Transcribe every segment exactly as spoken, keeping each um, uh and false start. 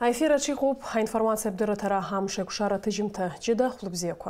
Аефир аҿиҟоуп аинформациа бдырыҭара амш еиқәшара аҭыжьымҭа ҷыда хәлыбзиақәа.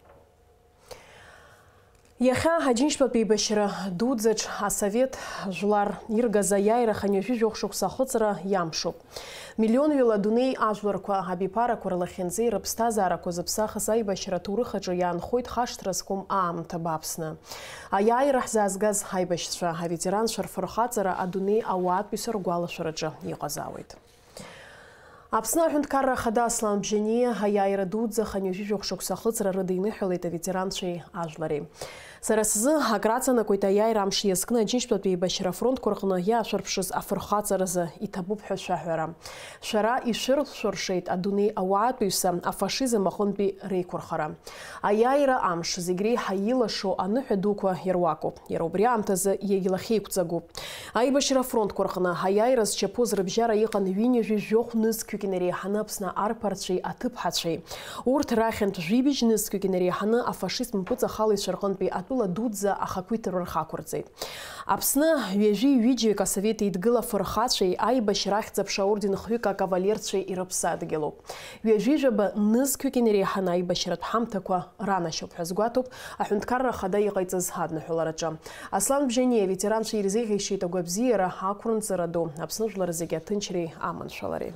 Иахьа аџьынџьтәатәи еибашьра дуӡӡаҿ асовет жәлар иргаз аиааира ханҩажәижәохә шықәса ахыҵра иамшуп. Миллионҩыла адунеи ажәларқәа абиԥарақәа рлахьынҵеи рыԥсҭазаарақәа зыԥсахыз аибашьра аҭоурых аҿы иаанхоит хашҭра зқәым аамҭа бааԥсны. Аиааира ҳзаазгаз аибашьцәа, аветеранцәа рфырхаҵара адунеи ауаатәыҩса ргәалашәараҿы иҟазаауеит. Аԥсны аҳәынҭқарра ахада Аслан Бжьаниа аиааира дуӡӡа ханҩажәижәохә шықәса ахыҵра рыдиныҳәалеит аветеранцәеи ажәлари. Сара сзы акраҵанакуеит аиааира амш иазкны аџьынџьтәатәи еибашьра афронтқәа рҟны иаашәырԥшыз афырхаҵаразы иҭабуп ҳәа шәаҳәара. Шәара ишәыршәыршеит адунеи ауаатәыҩса афашизм аҟынтәи реиқәырхара. Аиааира амш зегь реиҳа илашо аныҳәа дуқәа ируакуп. Иара убри аамҭазы иагьлахьеиқәҵагоуп. Аибашьра афронтқәа рҟны аиааира зчаԥоз рыбжьара иҟан ҩынҩажәижәохә нызқьҩык инареиҳаны Аԥсны арԥарцәеи аҭыԥҳацәеи. Урҭ рахьынтә жәибжь нызқьҩык инареиҳаны афашист мпыҵахалаҩцәа рҟынтәи атәыла дуӡӡа ахақәиҭра рхақәырҵеит. Аԥсны ҩажәи ҩыџьаҩык асовет еидгыла фырхацәеи аибашьра ахьӡ-аԥша орден хҩык акавалерцәеи ирыԥсадгьылуп. Ҩажәижәаба нызқьҩык инареиҳаны аибашьратә ҳамҭақәа ранашьоуп ҳәа згәаҭоуп аҳәынҭқарра ахада иҟаиҵаз адныҳәалараҿы. Аслан Бжьаниа аветеранцәа ирзеиӷьеишьеит агәабзиара, ақәырнҵара ду, Аԥсны жәлар зегьы аҭынчреи аманшәалареи.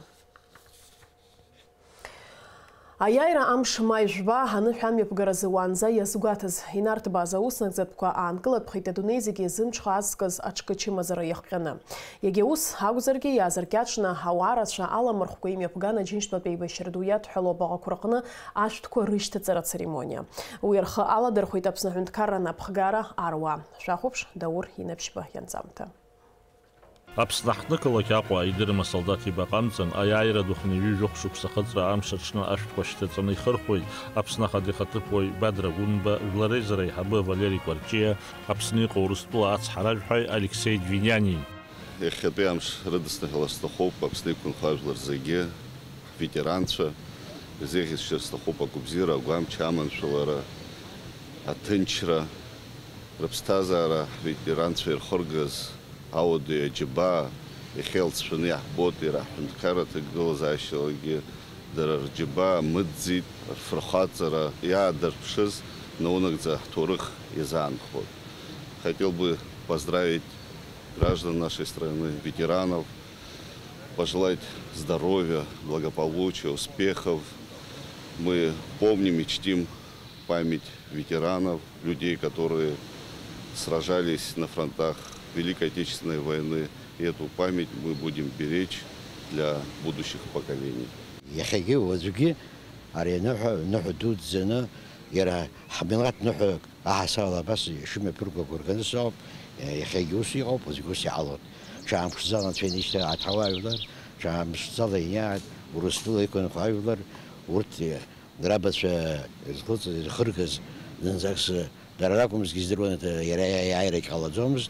Аиааира амш маи жәба аныҳәа амҩаԥгаразы уаанӡа иазгәаҭаз инарҭбааз ауснагӡатәқәа аанкылатәхеит адунеи зегьы зымҽха азкыз аҿкы чымазара иахҟьаны. Иагьа ус акәзаргьы иаазыркьаҿны ауаа рацәа аламырхәқәа имҩаԥган аџьынџьтәатәи еибашьра ду иадҳәало абаҟақәа рҟны ашәҭқәа рышьҭаҵара церемониа. Уи рхы аладырхәеит Аԥсны аҳәынҭқарра напхгара аруаа. Шәахәаԥш, Даур Инаԥшьба ианҵамҭа. Аԥсны ҳҭнықалақь Аҟәа аидырма солдат ибаҟамҵан аиааира ду ханҩажәижәохә шықәса ахыҵра амш аҽны ашәҭқәа шьҭаҵаны ихырхәоит Аԥсны ахада ихаҭыԥуаҩ Бадра Гәынба, жәлар реизара еиҳабы Валери Кәарҷиа, Аԥсны иҟоу Урыстәыла ацҳаражәҳәаҩ Алексеи Двинианин. Иахьатәи амш рыдысныҳәала сҭахуп Аԥсны иқәынхо ажәлар зегьы, ветеранцәа, изеиӷьасшьар сҭахуп агәабзиара, агәамч, аманшәалара, аҭынчра, рыԥсҭазаара ветеранцәа ирхыргаз ауадаҩ аџьабаа ихьеилцәаны иаҳбоит иара аҳәынҭқарра аҭагылазаашьалагьы дара рџьабаа мыӡӡеит, рфырхаҵара иаадырԥшыз наунагӡа ҳҭоурых иазаанхоит. Хотел бы поздравить граждан нашей страны, ветеранов, пожелать здоровья, благополучия, успехов. Мы помним и чтим память ветеранов, людей, которые сражались на фронтах Великой Отечественной войны, и эту память мы будем беречь для будущих поколений. يخيجي وزوجي أرينا نحو دود زنا يرى حملات نحو أحسالا بس شو ما بيرجع كوركان الصعب يخيجي وسيقب وزوجي على شام خزانة فينيشة عتوايولر شام صليات ورسلوا يكون خايولر ورت غرابة الخط الخرجز نزاكس دراكم زجزرون يرى يعيرك على زومز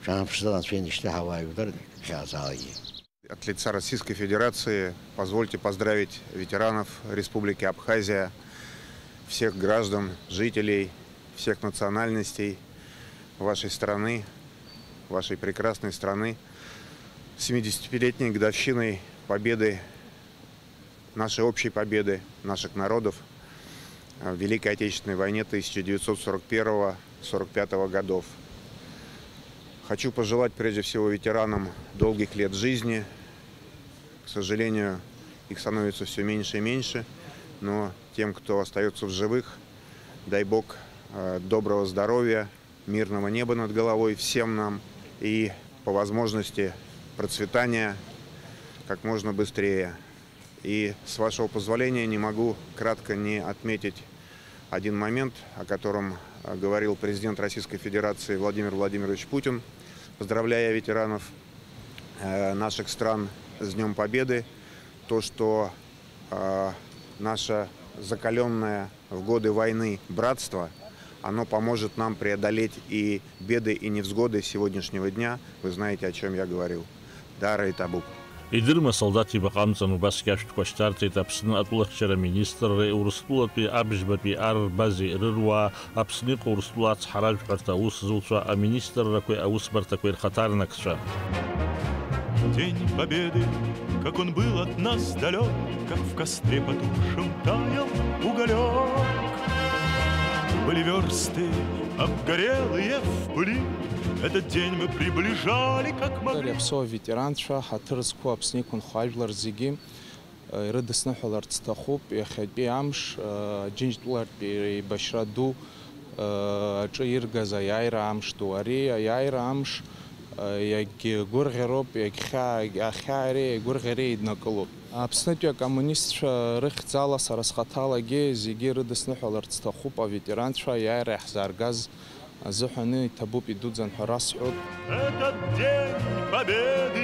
От лица Российской Федерации позвольте поздравить ветеранов Республики Абхазия, всех граждан, жителей, всех национальностей вашей страны, вашей прекрасной страны, с семидесятипятилетней годовщиной победы, нашей общей победы наших народов в Великой Отечественной войне тысяча девятьсот сорок первого — сорок пятого годов. Хочу пожелать прежде всего ветеранам долгих лет жизни. К сожалению, их становится все меньше и меньше, но тем, кто остается в живых, дай Бог доброго здоровья, мирного неба над головой всем нам и по возможности процветания как можно быстрее. И с вашего позволения не могу кратко не отметить один момент, о котором говорил президент Российской Федерации Владимир Владимирович Путин, поздравляя ветеранов э, наших стран с Днем Победы. То, что э, наше закаленное в годы войны братство, оно поможет нам преодолеть и беды, и невзгоды сегодняшнего дня. Вы знаете, о чем я говорил. Дара и Табук. Идырма солдат ибаҟамҵан убасгьы ашәҭқәа шьҭарҵеит Аԥсны атәылахьчара министрреи, Урыстәылатәи абжьбатәи арбази рыруаа, Аԥсны иҟоу Урыстәыла ацҳаражәҳәарҭа аусзуҩцәа, аминистррақәеи аусбарҭақәеи рхаҭарнакцәа. День Победы, как он был от нас далек, как в костре потухшем таял уголек. Были версты, обгорелые в пыли, этот день мы приближали, как могли. Репсо ветеранша, хатырску обсникун хажлар зиги, рыдыснахалар цтахуп, яхадби амш, джинжтлар би башраду, чаирга за яйра амш дуари, яйра амш, як гургероп, як хаари, гургери иднаколу. Абснатия коммунистша рыхцала сарасхатала ге зиги рыдыснахалар цтахуп, а ветеранша яйра хзаргаз. Зуханы табуб идут за нхарасхуд. Этот день победы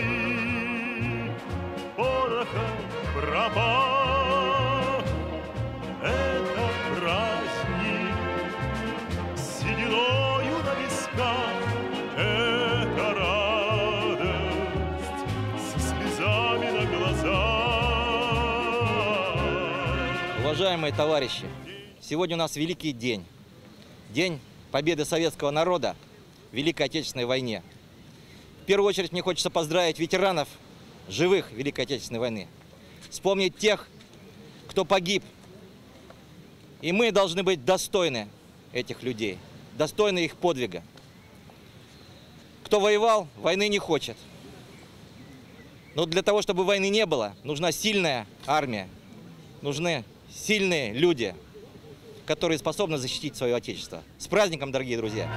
пороха пропах. Это праздник с сединою на висках. Это радость со слезами на глазах. Уважаемые товарищи, сегодня у нас великий день. День победы советского народа в Великой Отечественной войне. В первую очередь мне хочется поздравить ветеранов, живых Великой Отечественной войны. Вспомнить тех, кто погиб. И мы должны быть достойны этих людей, достойны их подвига. Кто воевал, войны не хочет. Но для того, чтобы войны не было, нужна сильная армия, нужны сильные люди, которые способны защитить свое Отечество. С праздником, дорогие друзья!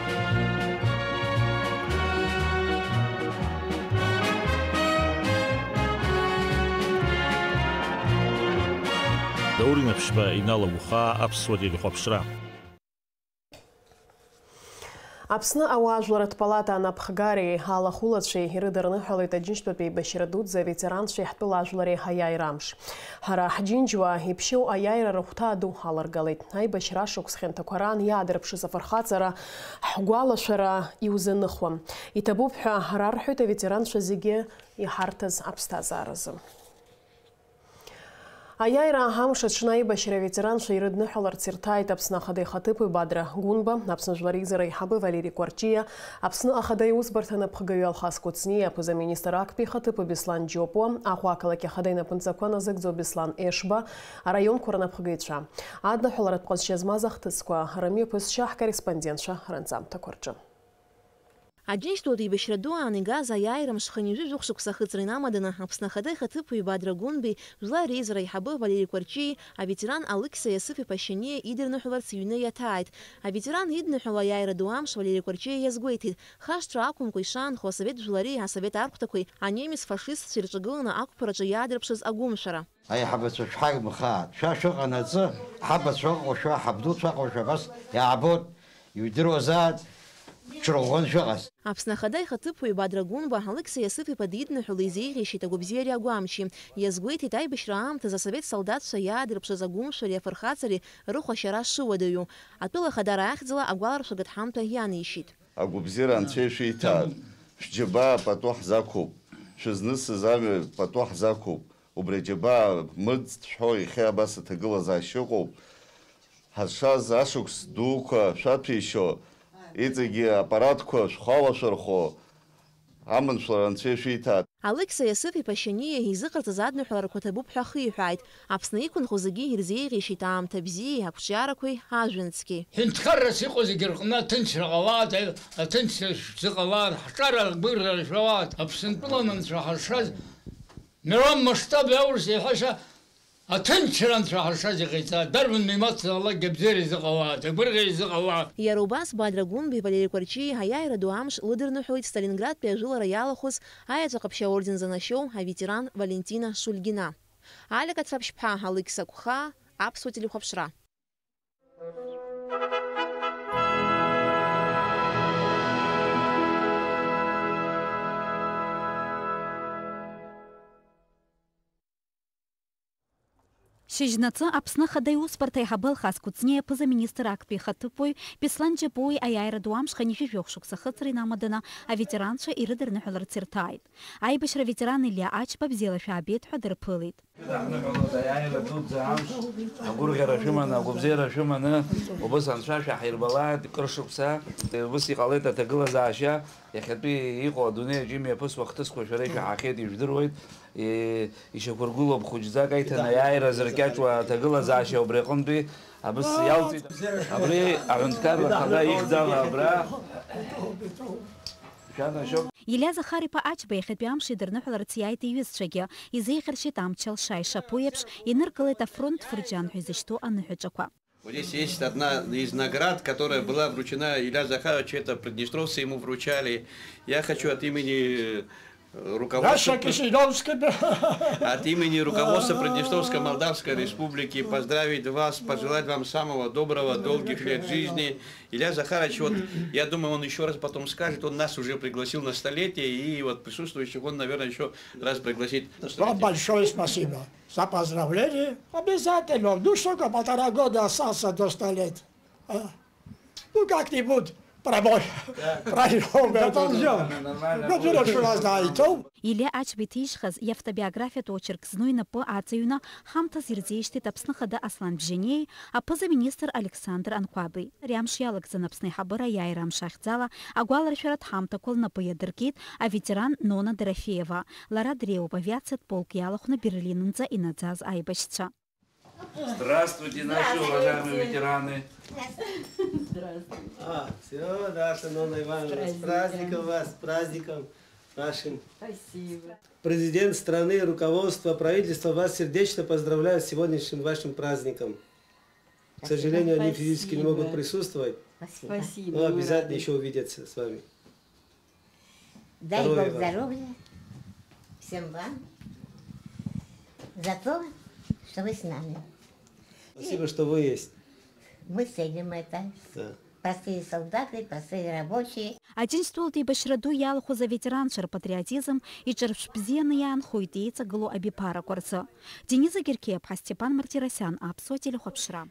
دورنا بشبا إنالا وخا أبسودي لخبشرا. Аԥсны ауаажәларатә палата анапхгари алахәылацәеи ирыдырныҳәалеит Аџьынџьтәатәи Еибашьра дуӡӡа аветеранцәеи ҳтәыла ажәлари ҳаиааира амш. Ҳара ҳџьынџьуаа иԥшьоу аиааира рыхәҭаа ду ҳаларгалеит. Аибашьра ашықәс хьанҭақәа раан иаадырԥшыз афырхаҵара ҳгәалашәара иузаныхуам. Иҭабуп ҳәа рарҳәоит аветеранцәа зегьы иҳарҭаз аԥсҭазааразы. Аиааира амш аҽны аибашьра аветеранцәа ирыдныҳәаларц ирҭааит Аԥсны Ахада Ихаҭыԥуаҩ Бадра Гәынба, Аԥсны Жәлар Еизара Аиҳабы Валери Кәарҷиа, Аԥсны Ахада Аиусбарҭа анапхгаҩы Алхас Кәыҵниа, аԥыза-министр актәи Ихаҭыԥуаҩ Беслан Џьопуа, Аҟәа ақалақь Ахада инапынҵақәа назыгӡо Беслан Ешба, араионқәа ранапхгаҩцәа. Адныҳәаларатә ҟазшьа змаз ахҭысқәа рамҩаԥысшьа ҳкорреспондентцәа рынҵамҭақәа рҿы. Аџьынџьтәатәи Еибашьра ду аан игаз аиааира мшханҩажәи жәохә-шықәса ахыҵра инамаданы Аԥсны Ахада Ихаҭыԥуаҩ Бадра Гәынбеи, Жәлар Реизара Аиҳабы Валери Кәарҷиеи, аветеран Алықьса Иосиф-иԥа Шьаниа идырныҳәаларц иҩны иаҭааит. Аветеран идныҳәало аиааира ду амш Валери Кәарҷиа иазгәеиҭеит. Хашҭра акәымкәа ишаанхо асовет жәлари, асовет архәҭақәеи, анемец-фашистцәа ирҿагыланы ақәԥараҿы иаадырԥшыз агәымшәара. Аиҳабацәа шәҳаимхааит, шәа шәыҟанаҵы, ҳабацәа ыҟоу шәа, ҳабдуцәа ыҟоу шәа абас иаабоит, иудыруазааит. Аԥсны Ахада Ихаҭыԥуаҩ Бадра Гәынба Алықьса Иосиф-иԥа дидныҳәало изеиӷьишьеит агәабзиареи агәамчи. Иазгәеиҭеит аибашьра аамҭазы асовет солдатцәа иаадырԥшыз агәымшәареи афырхаҵареи рыхәашьара шыуадаҩу. Атәыла Ахадара ахьӡала агәаларшәага дҳамҭа иаанишьит. Агәабзиара анцәа шәиҭааит. Шәџьабаа пату ҳзақәуп, шәызнысыз амҩа пату ҳзақәуп. Убри аџьабаа мыӡ шәҳәо иахьа абас аҭагылазаашьа ыҟоуп. Ҳазшаз ашықәс дуқәа шәаҭәеишьо, иҵегьы аппаратқәа шәхалашәырхо, аманшәлара анцәа шәиҭааит. Алықьса Иосиф-иԥа Шьаниа изыҟарҵаз адныҳәаларақәа ҭабуп ҳәа ахиҳәааит. Аԥсны иқәынхо зегьы ирзеиӷьишьеит аамҭа бзиеи, ақәҿиарақәеи, ажәҩан-цқьеи. Ҳәынҭқаррас иҟоу зегьы рҟны аҭынчра ҟалааит, аҭынчра зыҟалааит, ҳҿара гәырра шәауааит. Аԥсынтәылан анцәа ҳаршаз мировом масштабе аурыс иаҳәаша аҭынчра анцәа ҳаршаз иҟаиҵааит. Дарбан мимацалагьы абзиара изыҟалааит, агәырӷьа изыҟалааит. Иара убас Бадра Гәынбеи Валери Кәарҷиеи аиааира ду амш лыдырныҳәалеит Сталинградтәи ажәылара иалахәыз аеҵәа ҟаԥшьа аорден занашьоу аветеран Валентина Шульгина. Алика Цаԥшьԥҳа, Алықьса Кәха, Аԥсуа телехәаԥшра. Шьыжьнацы Аԥсны Ахада Аиусбарҭа Аиҳабы Алхас Кәыҵниа, аԥыза-министр актәи Ихаҭыԥуаҩ Беслан Џьопуаи аиааира ду амш ханҩажәи жәохә-шықәса ахыҵра инамаданы аветеранцәа ирыдырныҳәаларц ирҭааит. Аибашьра аветеран Илиа Ачба бзиала шәаабеит ҳәа дырԥылеит. Ҳныҳәалоит аиааира дуӡӡа амш, агәырӷьара шәыманы, агәабзиара шәыманы, убыс анцәа шәаҳирбалааит кыр шықәса, убыс иҟалеит аҭагылазаашьа, يخبي يقعد دنيا جيمي بس وقت تسكو شريك حكيت يجدرويد يشكرقولو بخوجزا قايتنا يا رزركاش وتقول زاشي وبريقون بي بس يالتي أبري عندكار وخدا يخدم أبرا Ілля Захаріпа Ачба ехетпям шидерны холарцияйты юзчаги, изей хершитам челшай шапуепш, и ныркалыта фронт фурджан хюзишто анныхючаква. Вот здесь есть одна из наград, которая была вручена Илья Захаровичу, это приднестровцы ему вручали. Я хочу от имени руководства, от имени руководства Приднестровской Молдавской Республики поздравить вас, пожелать вам самого доброго, долгих лет жизни. Илья Захарович, вот, я думаю, он еще раз потом скажет, он нас уже пригласил на столетие, и вот присутствующих он, наверное, еще раз пригласит на столетие. Вам большое спасибо за поздравление. Обязательно. Ну, сколько, полтора года остался до столетия. А? Ну, как-нибудь. Илья Ачба тишхаз автобиографията очерк знойна по ацеюна хамта зирзеиште тапснахада Аслан Бженей, а поза-министр Александр Анквабы. Рямшьялык за напсны хабара яйрам шахтзала, а гуаларшарат хамта кол на поядыркит, а ветеран Нона Дорофеева. Лара Дреуба вяцет полк ялах на Берлинунца и надзаз айбашча. Здравствуйте, наши уважаемые ветераны. Здравствуйте. А, все, Даша, Нонна Ивановна, с праздником вас, с праздником нашим. Спасибо. Президент страны, руководство, правительство вас сердечно поздравляют с сегодняшним вашим праздником. К сожалению, они физически не могут присутствовать. Спасибо. Но обязательно еще увидятся с вами. Дай Бог здоровья всем вам за то, что вы с нами. Спасибо, что вы есть. Мы ценим это. Да. Простые солдаты, простые рабочие. Один стол ты башраду ялху за ветераншер патриотизм и черпшпзены ян хуйтейца глу абипара корса. Дениза Гиркеп, Степан Мартиросян, Апсотель Хопшра.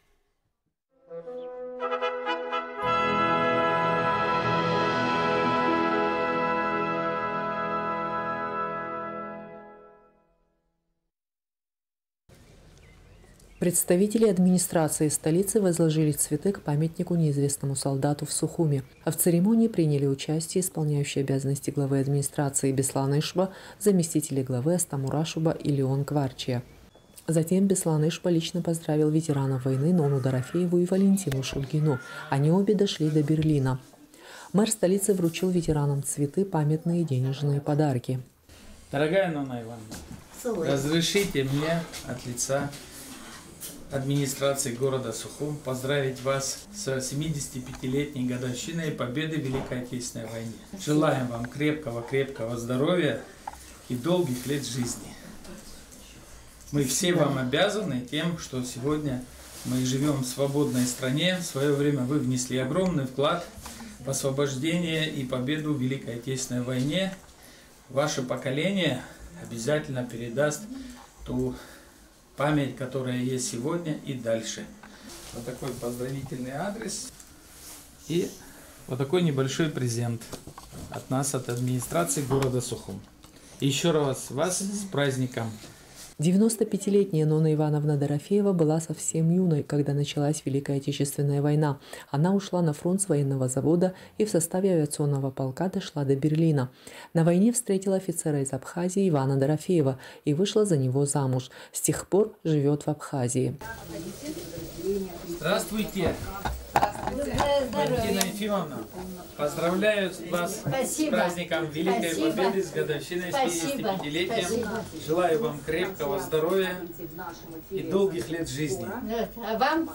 Представители администрации столицы возложили цветы к памятнику неизвестному солдату в Сухуми. А в церемонии приняли участие исполняющие обязанности главы администрации Беслан Ишба, заместители главы Астамур Ашуба и Леон Кварчия. Затем Беслан Ишба лично поздравил ветеранов войны Нону Дорофееву и Валентину Шульгину. Они обе дошли до Берлина. Мэр столицы вручил ветеранам цветы, памятные денежные подарки. Дорогая Нонна Ивановна, разрешите мне от лица администрации города Сухум поздравить вас с семидесятипятилетней годовщиной победы в Великой Отечественной войне. Желаем вам крепкого-крепкого здоровья и долгих лет жизни. Мы все вам обязаны тем, что сегодня мы живем в свободной стране. В свое время вы внесли огромный вклад в освобождение и победу в Великой Отечественной войне. Ваше поколение обязательно передаст ту память, которая есть сегодня и дальше. Вот такой поздравительный адрес и вот такой небольшой презент от нас, от администрации города Сухум. Еще раз вас с праздником! девяностопятилетняя Нона Ивановна Дорофеева была совсем юной, когда началась Великая Отечественная война. Она ушла на фронт с военного завода и в составе авиационного полка дошла до Берлина. На войне встретила офицера из Абхазии Ивана Дорофеева и вышла за него замуж. С тех пор живет в Абхазии. Здравствуйте! Валентина Ефимовна, поздравляю вас Спасибо. С праздником Великой Спасибо. Победы, с годовщиной, с пятидесятипятилетием. Желаю вам крепкого здоровья и долгих лет жизни. А вам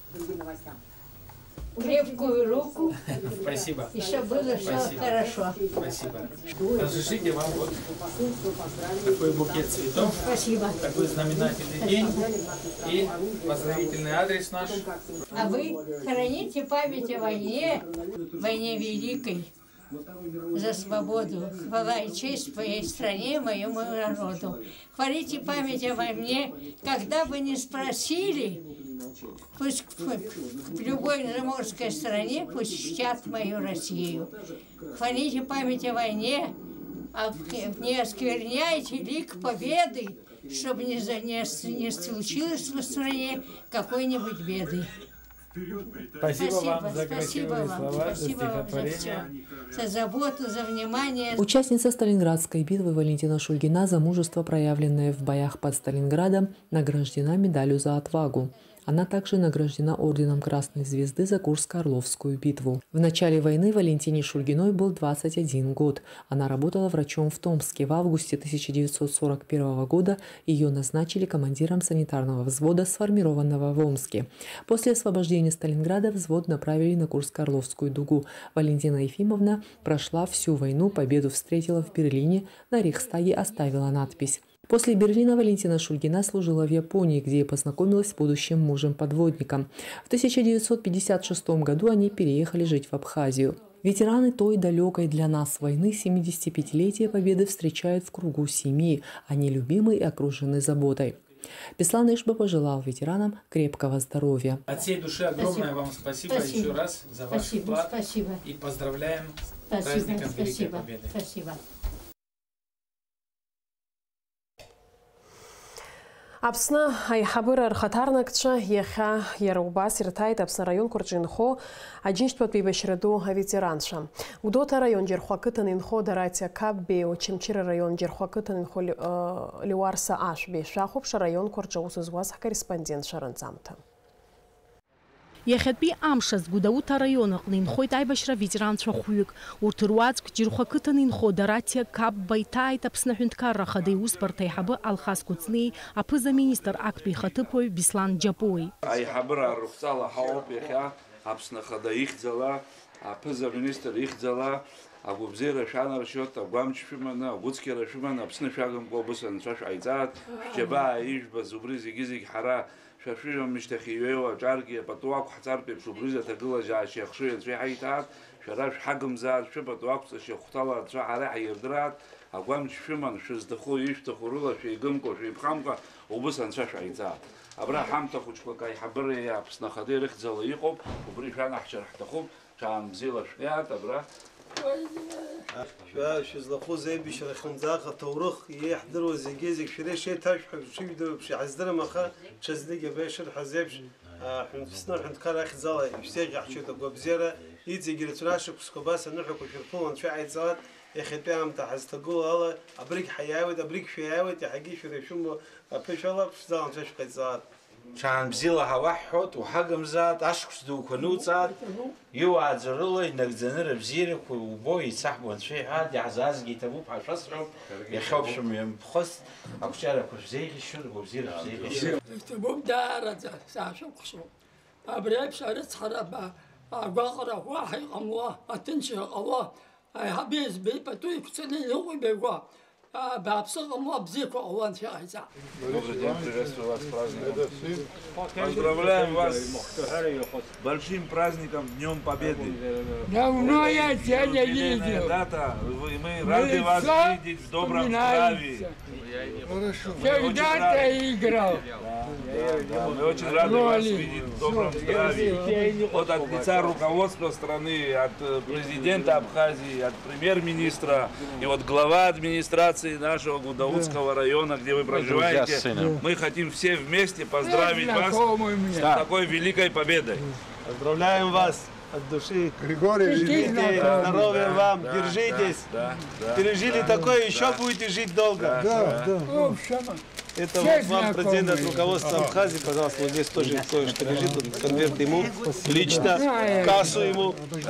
крепкую руку. Спасибо. И чтобы было все хорошо. Спасибо. Разрешите вам вот такой букет цветов. Спасибо. Такой знаменательный день. И поздравительный адрес наш. А вы храните память о войне, войне великой, за свободу. Хвала и честь твоей стране, моему народу. Хвалите память о войне, когда бы не спросили, пусть в любой заморской стране пусть чтят мою Россию. Храните память о войне, а не оскверняйте лик победы, чтобы не, не, не случилось в стране какой-нибудь беды. Спасибо, Спасибо вам за спасибо красивые вам, слова, за спасибо вам за все, стихотворение. за заботу, за внимание. Участница Сталинградской битвы Валентина Шульгина за мужество, проявленное в боях под Сталинградом, награждена медалью за отвагу. Она также награждена орденом Красной Звезды за Курско-Орловскую битву. В начале войны Валентине Шульгиной был двадцать один год. Она работала врачом в Томске. В августе тысяча девятьсот сорок первого года ее назначили командиром санитарного взвода, сформированного в Омске. После освобождения Сталинграда взвод направили на Курско-Орловскую дугу. Валентина Ефимовна прошла всю войну, победу встретила в Берлине, на Рейхстаге оставила надпись. После Берлина Валентина Шульгина служила в Японии, где и познакомилась с будущим мужем-подводником. В тысяча девятьсот пятьдесят шестом году они переехали жить в Абхазию. Ветераны той далекой для нас войны семидесятипятилетия Победы встречают в кругу семьи. Они любимы и окружены заботой. Беслан Ишба пожелал ветеранам крепкого здоровья. От всей души огромное вам спасибо, спасибо еще раз за ваш спасибо, вклад. Спасибо. И поздравляем с спасибо, праздником спасибо, Великой Победы. Спасибо. Апсны айхабыр архатарнакчы еха ерубас иртайт Апсны район курджинхо аджинштпат бейбашираду ветеранша. Удота район жерхуакытын инхо даратя каббе очемчира район жерхуакытын инхо лиуарса аш бешахопша район курджаусузваз корреспондент Шаранцамта. Иахьатәи амшаз Гәдоуҭа араион аҟны инхоит аибашьра ветеранцәа хәҩык. Урҭ руаӡәк џьырхәа қыҭан инхо Даратиа Кабба иҭааит Аԥсны Аҳәынҭқарра Ахада Иусбарҭа аиҳабы Алхас Кәыҵниеи, аԥыза-министр актәи ихаҭыԥуаҩ Беслан Џьапуеи. Аиҳабыра рыхәҵала ҳауп иахьа Аԥсны Ахада ихьӡала, аԥыза-министр ихьӡала, агәыбзиара шәанаршьот, агәамч шәыманы, агәыцқьара шәыманы, Аԥсны шәагымкәа убыс анцәа шәҟаиҵааит, шәџьабаа ижәбаз убри зегьы-зегь ҳара шәашәыжәым мышьҭахь иҩеиуа аҿаргьы пату ақәҳҵартә еиԥш убри аҭагылазаашьа иахшыҩ анцәа иҳаиҭаат, шәара шәҳагымзаат, шәыпату ақәҵашьа хәҭала анцәа ҳара ҳаирдыраат, агәамч шәыман, шәызҭаху ишәҭаху рыла шәеигымкәа, шәеиԥхамкәа убыс анцәа шәҟаиҵааит. Абра ҳамҭа хәыҷқәак аиҳабыреи Аԥсны Ахадеи рыхьӡала иҟоуп, убри шәанаҳчар ҳҭахуп, ҽаанбзиала шәҟьаат, абра шәызлахәыз аибашьра хьымӡаах аҭоурых иеиҳдыруа зегьы-зегь шәара ишеиҭашәҳәа шәшыжәдыруа шәиҳаздырам, аха ҽазнык абра ишырҳәаз еиԥш Аԥсны Аҳәынҭқарра ахьӡала ишәзеиӷьаҳшьоит агәабзиара иҵегьы рацәа ашықәсқәа абас аныҳәақәа шәырԥылан шәааиҵалат. Иахьатәи аамҭа ҳазҭагыло ала абригь ҳаиааиуеит, абригь шәиааиуеит, иаҳагьы шәара ишәымоу аԥышәала шәзала анцәа шәҟаиҵалат. ҽаанбзиала ҳауаҳҳәот, уҳагымзаат, ашықәс дуқәа нуҵаат, иуааӡо рыла инагӡаны рыбзиарақәа убо еицаҳбо анцәа иҳәаат, иаҳзаазгьы иҭабуп ҳәа шәасҳәап, иахьоуԥшәым ҩамԥхос ақәҷарақәа шәзеиӷьашьо, ргәабзиара шәзеиӷьашьо. Иҭабуп даараӡа саашәыҟәшо. Абри еиԥш арыцҳара агәаҟра уаҳа иҟамло, аҭынчра ҟало, аиҳабы еизбеи пату иқәҵаны иныҟәибаҩуа, бааԥсы ҟамло абзиақәа ҟало анцәа иҟаиҵа. Добрый день, приветствую вас с праздником. Поздравляем вас с большим праздником, Днем Победы. Давно я тебя не видел. Дата, мы рады вас видеть в добром здравии. Когда ты играл? Мы очень рады вас видеть в добром здравии. Вот от лица руководства страны, от президента Абхазии, от премьер-министра и вот глава администрации нашего Гудаутского района, где вы проживаете, мы хотим все вместе поздравить вас с такой великой победой. Поздравляем вас от души. Григорий, живите, здоровья вам, держитесь. Пережили такое, еще будете жить долго. Это вот вам презент от руководства Абхазии, пожалуйста, вот здесь тоже кое-что лежит, тут конверт ему, лично, кассу ему.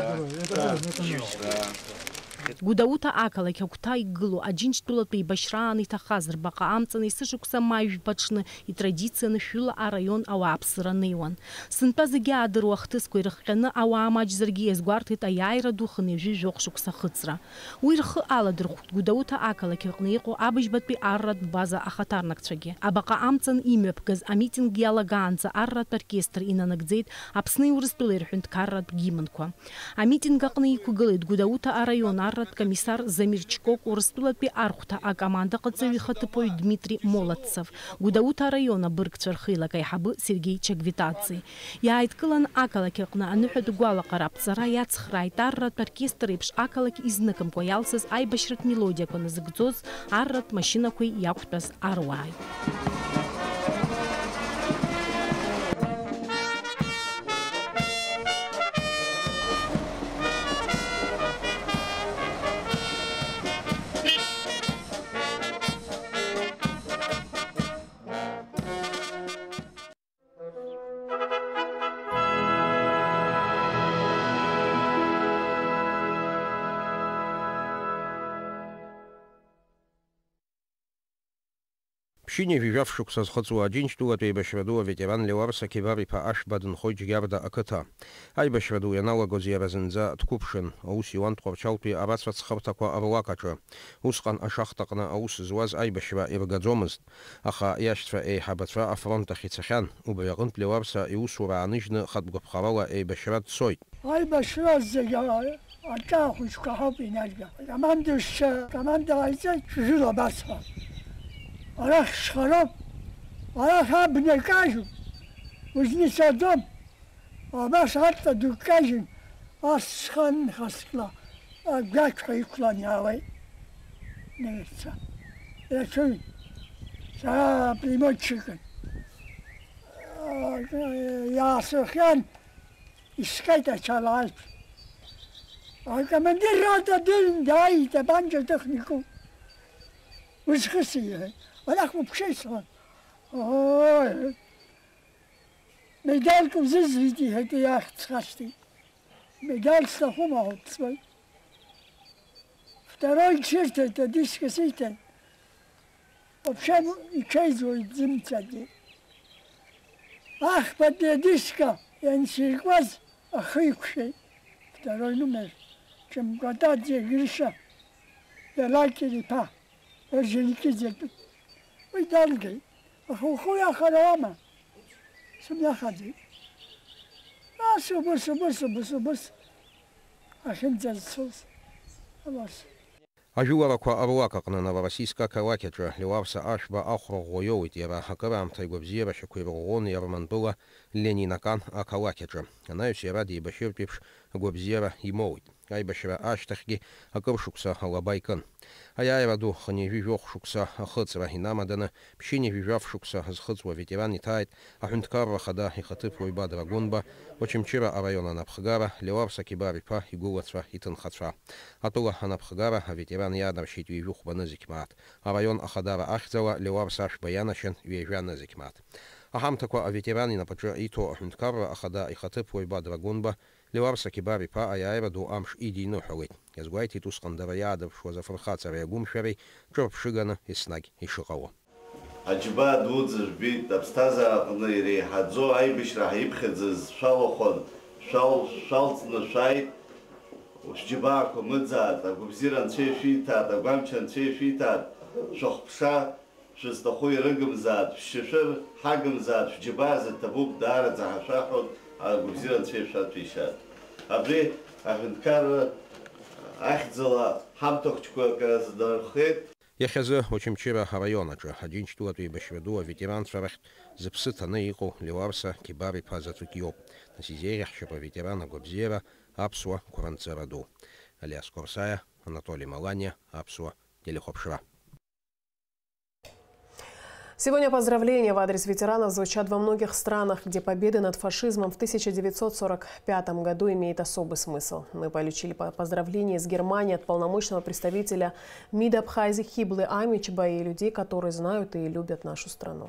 Гәдоуҭа ақалақь агәҭа игылоу аџьынџьтәылатәи еибашьраан иҭахаз рбаҟа амҵаны есышықәса маҩбаҽны итрадицианы шәҩыла араион ауааԥсыра неиуан. Сынтәа зегьы аадыруа ахҭысқәа ирыхҟьаны ауаа маҷзаргьы иазгәарҭеит аиааира ду хынҩажәи жәохә шықәса ахыҵра. Уи рхы аладырхәт Гәдоуҭа ақалақь аҟны иҟоу абыжьбатәи арратә база ахаҭарнакцәагьы. Абаҟа амҵан имҩаԥгаз амитинг иалагаанӡа арратә оркестр инанагӡеит Аԥсны Урыстәылеи рҳәынҭқарратә гимнқәа. Амитинг аҟны иқәгылеит Гәдоуҭа араион комиссар Замирчкок, Урыстәылатәи архәҭа акомандаҟаҵаҩ ихаҭыԥуаҩ Дмитрий Молодцев, Гәдоуҭа араион абыргцәа рхеилак аиҳабы Сергеи Чагвитаци. Иааидкылан ақалақь аҟны аныҳәатә гәалаҟара аԥҵара иацхрааит арратә оркестр еиԥш ақалақь изныкымкәа иалсыз аибашьратә мелодиақәа назыгӡоз арратә машьынақәеи иақәтәаз аруааи. Пщине вижавшук со сходцу один штула той бешведу ветеран Леуарса кибари па аш баден хойч ярда аката. Ай бешведу янала гозира зенза откупшен, аус Иван Творчалпи арасват схавтаква авлакача. Усқан ашахтакна аус зуаз ай бешва иргадзомызд. Аха яштва эй хабатва афронта хицахян, убаягынт Леуарса иусура анижны хатбгабхарала эй бешват сойт. Ай бешва зега атахуш кахапи нажга. Командуш команда айза чужила басва. Арах шхараб, арах абне кажу, узнеся дом, а баш хатта дукажин, ас хан хаскла, а гачка и клонявай. Неца. Я чую, са примочикан. Я сохян, искайта чалайт. А командир рада дын дайта банджа технику. Узхасия. Аллах мупшейсан. Ой. Медальку зизвити, это я цхасти. Медаль стахума от свой. Второй черт это дискоситен. Вообще и чайзует зимцади. Ах, под диска, я не сиркваз, а хыкшей. Второй номер. Чем гададзе гриша. Я лайкери па. Рженики зетут. Ой, дорогой, ахухуя харама. Сумя хади. А субус, субус, субус, субус. Ахим зазсус. Авас. Ажуараква авлакакна новороссийска калакеджа Леуарса ашба ахро гоёвит яра хакарам тайгобзира шакуирогон ярман была Ленинакан акалакеджа. Она все ради баширпивш гобзира и моут. Айбашира аштахги акыршукса алабайкан. Аяйраду хани вивёхшукса ахыцра хинамадана, пщине вивявшукса азхыцва ветерани тайт, ахунткарра хада и хатып войба драгунба, очимчира арайона напхгара, Леуарса кибарипа и гулацва и тынхацва. Атула анапхгара, а ветеран ядам щит вивюхба назикмат. Арайон ахадара ахзала, Леуарса аш баянашен вежан назикмат. Ахамтаква а ветерани напача и то ахунткарра ахада и хатып войба драгунба, Леуарса кибари па аяйраду амш иди нухалит. Язгуайти тускандара ядов шо за фархацара ягумшвери, чоп шигана и снаг и шикало. Аджба дудзыш бит абстаза акны хадзо ай бишра хайбхедзыз шалохон шал шалцны шайт ушджиба комыдза та губзиран чешита та гамчан чешита шохпша шестохой рыгымзад шишер хагымзад шджиба за табук дара за хашахот а губзиран чешат пишат. Абри ахынкар ахзала хамтохчко каздархет. Яхязы очимчира районаджа один штуатуи башведу ветеран фарахт запсытаны ику Леуарса кибари пазатукиоп. На сизерях шапа ветерана гобзера Апсуа Куранцераду. Алиас Корсая, Анатолий Маланья, Апсуа Телехопшира. Сегодня поздравления в адрес ветеранов звучат во многих странах, где победа над фашизмом в тысяча девятьсот сорок пятом году имеет особый смысл. Мы получили поздравления из Германии от полномочного представителя МИД Абхазии Хиблы Амичба и людей, которые знают и любят нашу страну.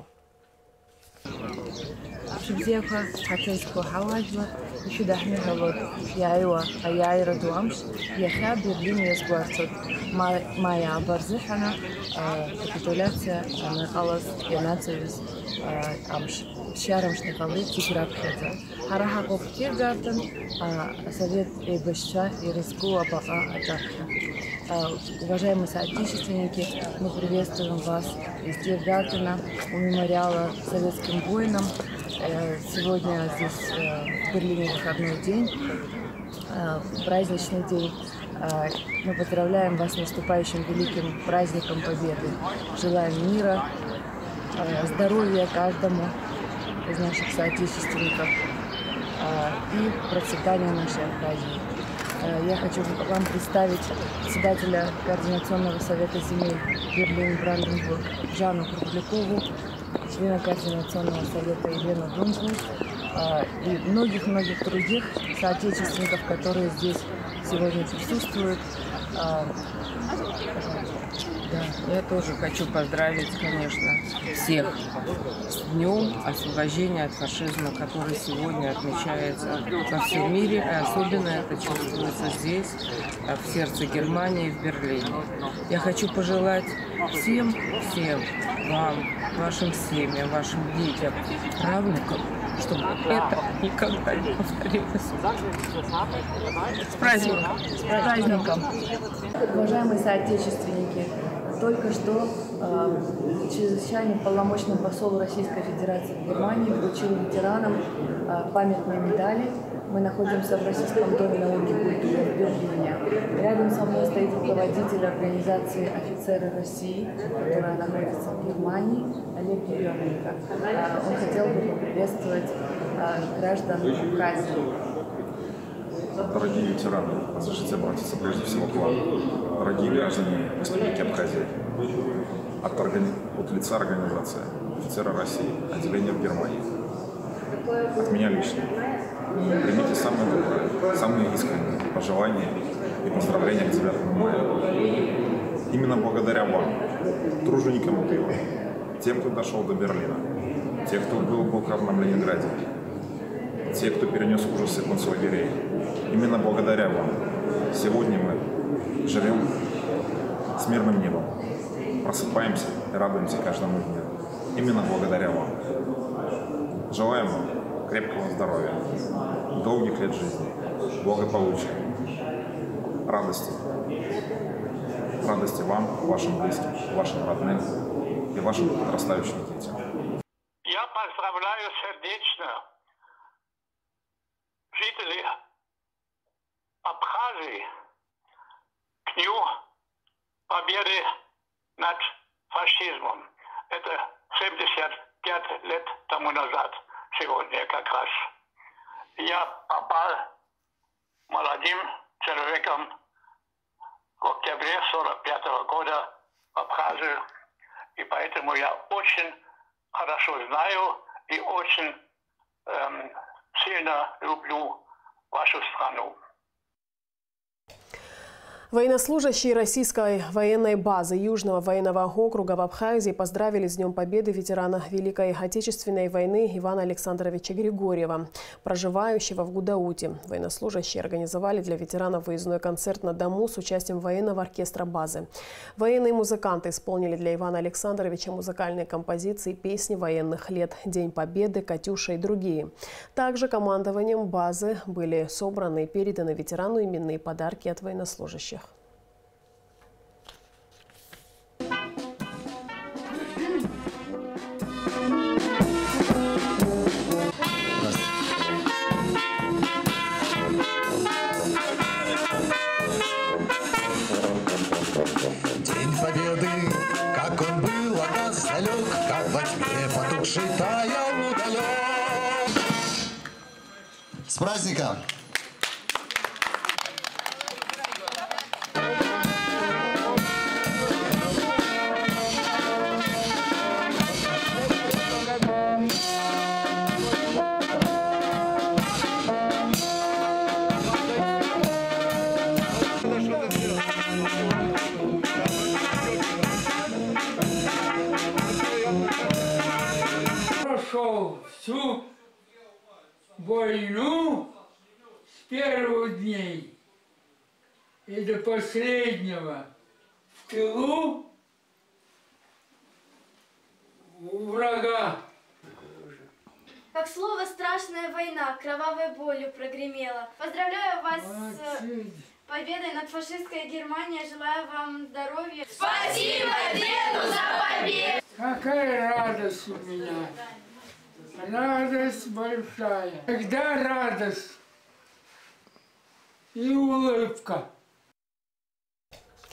شبزيكا حتيسكو حواجبا يشد أحمي هلود يا أيوة يا أيرا دوامش يا خاب برلين يسقوارتود ما ما يا برزحنا كابيتولاتsia أنا خلاص يا ناتسوس أمش شارمش نقلي تجرب كذا هراها كوكتير جارتن совет и башча и рискула пока атака. Уважаемые соотечественники, мы приветствуем вас из Тиргартена у мемориала советским воинам. Сегодня здесь в Берлине выходной день, праздничный день. Мы поздравляем вас с наступающим великим праздником Победы. Желаем мира, здоровья каждому из наших соотечественников и процветания нашей Абхазии. Я хочу вам представить председателя Координационного совета земель Берлин-Бранденбург Жанну Круглякову, члена Координационного совета Елену Дунзу и многих-многих других соотечественников, которые здесь сегодня присутствуют. Да, я тоже хочу поздравить, конечно, всех с Днем освобождения от фашизма, который сегодня отмечается во всем мире, и особенно это чувствуется здесь, в сердце Германии, в Берлине. Я хочу пожелать всем, всем вам, вашим семьям, вашим детям, правнукам, чтобы это никогда не повторилось. С праздником! С праздником! Уважаемые соотечественники, только что э, чрезвычайный полномочный посол Российской Федерации в Германии вручил ветеранам э, памятные медали. Мы находимся в Российском доме науки и культуры в Берлине. Рядом со мной стоит руководитель организации «Офицеры России», которая находится в Германии, Олег Еременко. Э, он хотел бы поприветствовать э, граждан Абхазии. Дорогие ветераны, разрешите обратиться прежде всего к вам, дорогие граждане Республики Абхазия. От, органи... от лица организации «Офицеры России», отделения в Германии. От меня лично. Примите самые добрые, самые искренние пожелания и поздравления к девятому мая. Именно благодаря вам, труженикам тыла, тем, кто дошел до Берлина, те, кто был в блокадном Ленинграде, те, кто перенес ужасы концлагерей. Именно благодаря вам сегодня мы живем с мирным небом, просыпаемся и радуемся каждому дню. Именно благодаря вам. Желаем вам крепкого здоровья, долгих лет жизни, благополучия, радости. Радости вам, вашим близким, вашим родным и вашим подрастающим детям. Я поздравляю сердечно жителей Абхазии к Дню Победы над фашизмом. Это семьдесят пять лет тому назад, сегодня как раз. Я попал молодым человеком в октябре сорок пятого года в Абхазию, и поэтому я очень хорошо знаю и очень эм, сильно люблю вашу страну. Военнослужащие российской военной базы Южного военного округа в Абхазии поздравили с Днем Победы ветерана Великой Отечественной войны Ивана Александровича Григорьева, проживающего в Гудауте. Военнослужащие организовали для ветеранов выездной концерт на дому с участием военного оркестра базы. Военные музыканты исполнили для Ивана Александровича музыкальные композиции, песни военных лет, День Победы, Катюша и другие. Также командованием базы были собраны и переданы ветерану именные подарки от военнослужащих. День Победы, как он был от нас далек, как во тьме потухший таял удалек. С праздником! Прошел всю войну с первых дней и до последнего в тылу у врага. Как слово «страшная война» кровавой болью прогремела. Поздравляю вас с победой над фашистской Германией. Желаю вам здоровья. Спасибо деду за победу! Какая радость у меня! Радость большая. Когда радость и улыбка.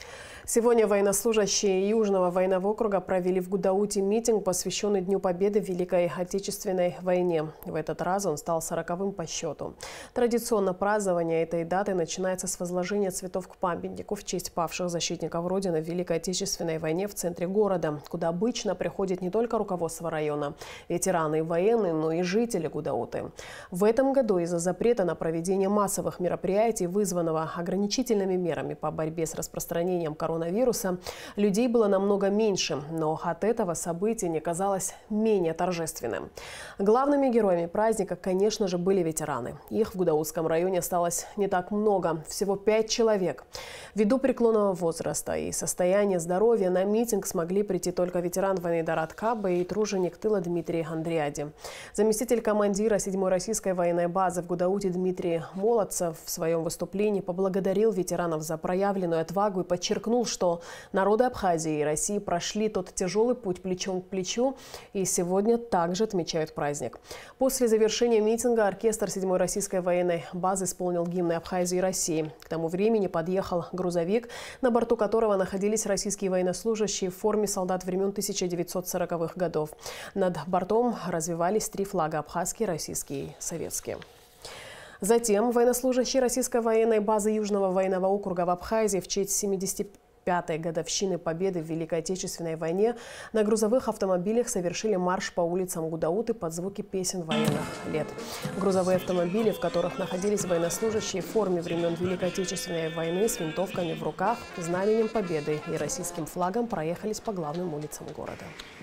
Сегодня военнослужащие Южного военного округа провели в Гудауте митинг, посвященный Дню Победы в Великой Отечественной войне. В этот раз он стал сороковым по счету. Традиционно празднование этой даты начинается с возложения цветов к памятнику в честь павших защитников Родины в Великой Отечественной войне в центре города, куда обычно приходит не только руководство района, ветераны и военные, но и жители Гудауты. В этом году из-за запрета на проведение массовых мероприятий, вызванного ограничительными мерами по борьбе с распространением коронавируса, людей было намного меньше, но от этого событие не казалось менее торжественным. Главными героями праздника, конечно же, были ветераны. Их в Гудаутском районе осталось не так много, всего пять человек. Ввиду преклонного возраста и состояния здоровья на митинг смогли прийти только ветеран войны Дарат Каба и труженик тыла Дмитрий Андриади. Заместитель командира седьмой российской военной базы в Гудауте Дмитрий Молодцев в своем выступлении поблагодарил ветеранов за проявленную отвагу и подчеркнул, что народы Абхазии и России прошли тот тяжелый путь плечом к плечу и сегодня также отмечают праздник. После завершения митинга оркестр седьмой российской военной базы исполнил гимны Абхазии и России. К тому времени подъехал грузовик, на борту которого находились российские военнослужащие в форме солдат времен тысяча девятьсот сороковых годов. Над бортом развивались три флага – абхазский, российский и советский. Затем военнослужащие российской военной базы Южного военного округа в Абхазии в честь семидесяти пятой годовщины Победы в Великой Отечественной войне на грузовых автомобилях совершили марш по улицам Гудауты под звуки песен военных лет. Грузовые автомобили, в которых находились военнослужащие в форме времен Великой Отечественной войны с винтовками в руках, знаменем Победы и российским флагом, проехались по главным улицам города.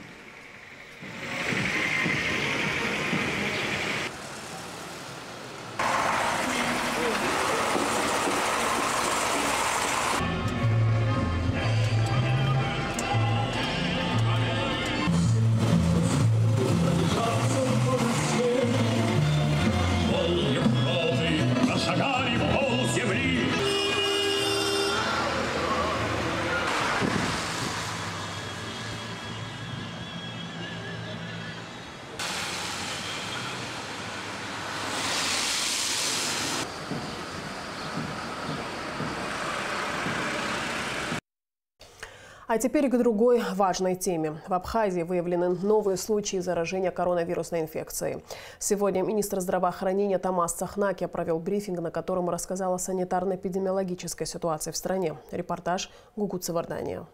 А теперь к другой важной теме. В Абхазии выявлены новые случаи заражения коронавирусной инфекцией. Сегодня министр здравоохранения Тамас Цахнакия провел брифинг, на котором рассказал о санитарно-эпидемиологической ситуации в стране. Репортаж Гугут Савардания.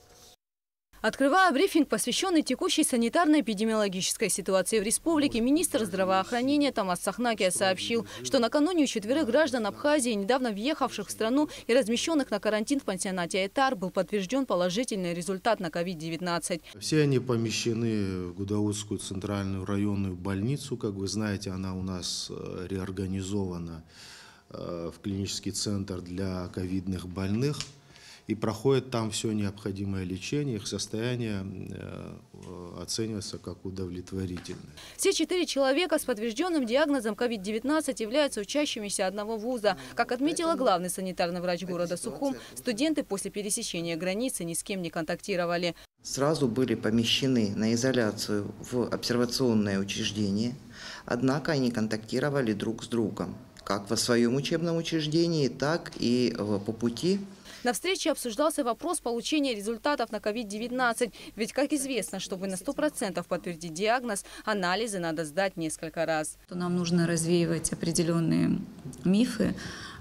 Открывая брифинг, посвященный текущей санитарно-эпидемиологической ситуации в республике, министр здравоохранения Тамас Цахнакия сообщил, что накануне у четверых граждан Абхазии, недавно въехавших в страну и размещенных на карантин в пансионате Айтар, был подтвержден положительный результат на ковид девятнадцать. Все они помещены в Гудаутскую центральную районную больницу. Как вы знаете, она у нас реорганизована в клинический центр для ковидных больных. И проходит там все необходимое лечение, их состояние э, оценивается как удовлетворительное. Все четыре человека с подтвержденным диагнозом ковид девятнадцать являются учащимися одного вуза. Как отметила главный санитарный врач города Сухум, студенты после пересечения границы ни с кем не контактировали. Сразу были помещены на изоляцию в обсервационное учреждение, однако они контактировали друг с другом, как в своем учебном учреждении, так и по пути. На встрече обсуждался вопрос получения результатов на ковид девятнадцать. Ведь, как известно, чтобы на сто процентов подтвердить диагноз, анализы надо сдать несколько раз. Нам нужно развеивать определенные мифы.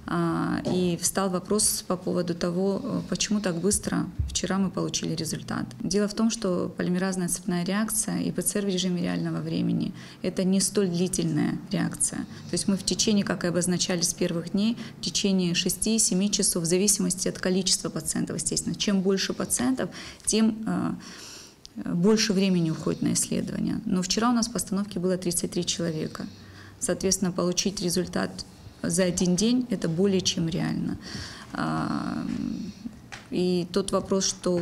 И встал вопрос по поводу того, почему так быстро вчера мы получили результат. Дело в том, что полимеразная цепная реакция и ПЦР в режиме реального времени – это не столь длительная реакция. То есть мы в течение, как и обозначали с первых дней, в течение шести-семи часов, в зависимости от количества пациентов, естественно. Чем больше пациентов, тем больше времени уходит на исследование. Но вчера у нас в постановке было тридцать три человека. Соответственно, получить результат за один день – это более чем реально. И тот вопрос, что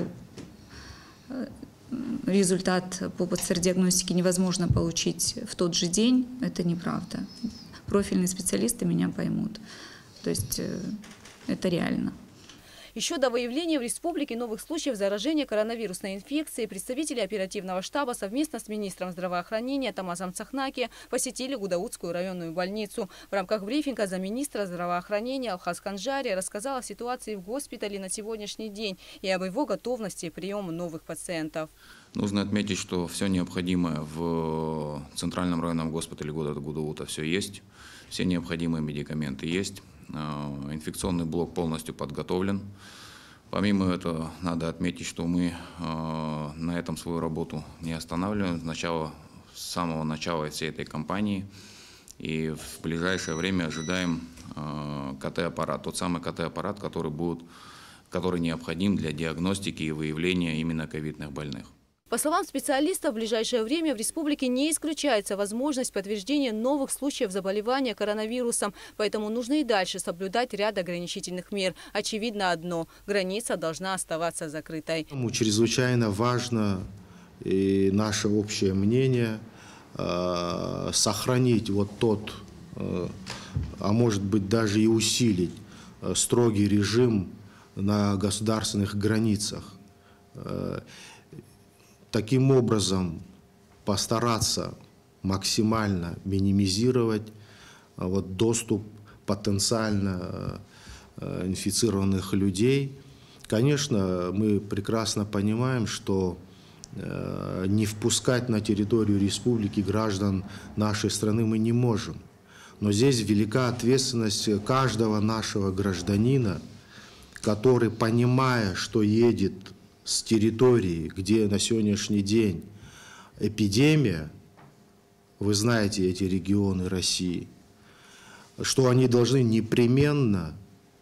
результат по ПЦР-диагностике невозможно получить в тот же день, это неправда. Профильные специалисты меня поймут. То есть это реально. Еще до выявления в республике новых случаев заражения коронавирусной инфекцией представители оперативного штаба совместно с министром здравоохранения Тамазом Цахнаки посетили Гудаутскую районную больницу. В рамках брифинга замминистра здравоохранения Алхаз Канжари рассказал о ситуации в госпитале на сегодняшний день и об его готовности приема новых пациентов. Нужно отметить, что все необходимое в Центральном районном госпитале города Гудаута все есть. Все необходимые медикаменты есть. Инфекционный блок полностью подготовлен. Помимо этого, надо отметить, что мы на этом свою работу не останавливаем с, начала, с самого начала всей этой кампании. И в ближайшее время ожидаем ка тэ-аппарат, тот самый ка тэ-аппарат, который, будет, который необходим для диагностики и выявления именно ковидных больных. По словам специалистов, в ближайшее время в республике не исключается возможность подтверждения новых случаев заболевания коронавирусом, поэтому нужно и дальше соблюдать ряд ограничительных мер. Очевидно одно – граница должна оставаться закрытой. Чрезвычайно важно, и наше общее мнение, сохранить вот тот, а может быть даже и усилить строгий режим на государственных границах. Таким образом, постараться максимально минимизировать вот, доступ потенциально инфицированных людей. Конечно, мы прекрасно понимаем, что не впускать на территорию республики граждан нашей страны мы не можем. Но здесь велика ответственность каждого нашего гражданина, который, понимая, что едет с территории, где на сегодняшний день эпидемия, вы знаете эти регионы России, что они должны непременно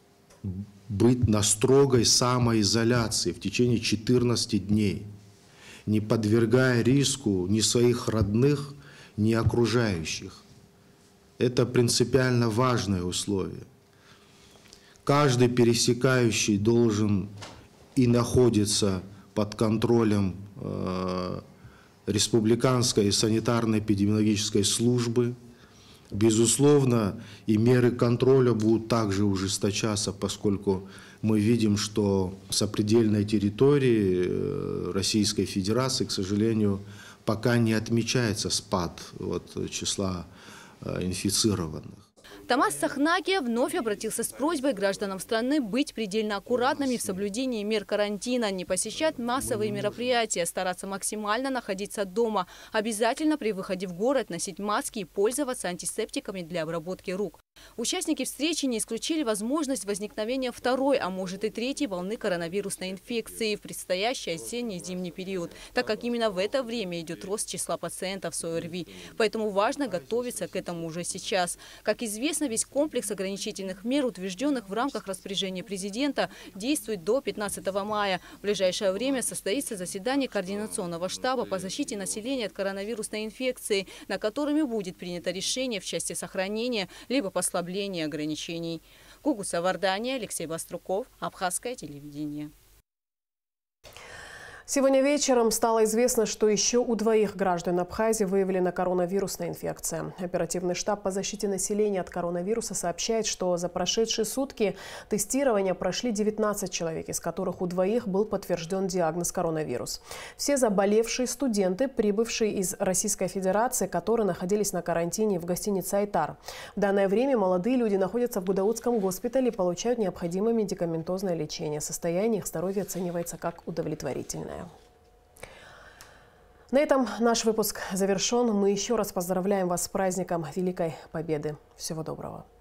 быть на строгой самоизоляции в течение четырнадцати дней, не подвергая риску ни своих родных, ни окружающих. Это принципиально важное условие. Каждый пересекающий должен и находится под контролем э, республиканской санитарно-эпидемиологической службы. Безусловно, и меры контроля будут также ужесточаться, поскольку мы видим, что с сопредельной территории Российской Федерации, к сожалению, пока не отмечается спад вот, числа э, инфицированных. Тамаз Цахнаки вновь обратился с просьбой гражданам страны быть предельно аккуратными в соблюдении мер карантина, не посещать массовые мероприятия, стараться максимально находиться дома, обязательно при выходе в город носить маски и пользоваться антисептиками для обработки рук. Участники встречи не исключили возможность возникновения второй, а может и третьей волны коронавирусной инфекции в предстоящий осенне-зимний период, так как именно в это время идет рост числа пациентов с о эр ви. Поэтому важно готовиться к этому уже сейчас. Как известно, весь комплекс ограничительных мер, утвержденных в рамках распоряжения президента, действует до пятнадцатого мая. В ближайшее время состоится заседание Координационного штаба по защите населения от коронавирусной инфекции, на котором и будет принято решение в части сохранения либо послабления ограничений. Гугуса Вардания, Алексей Баструков, Абхазское телевидение. Сегодня вечером стало известно, что еще у двоих граждан Абхазии выявлена коронавирусная инфекция. Оперативный штаб по защите населения от коронавируса сообщает, что за прошедшие сутки тестирования прошли девятнадцать человек, из которых у двоих был подтвержден диагноз коронавирус. Все заболевшие студенты, прибывшие из Российской Федерации, которые находились на карантине в гостинице «Айтар». В данное время молодые люди находятся в Гудаутском госпитале и получают необходимое медикаментозное лечение. Состояние их здоровья оценивается как удовлетворительное. На этом наш выпуск завершен. Мы еще раз поздравляем вас с праздником Великой Победы. Всего доброго.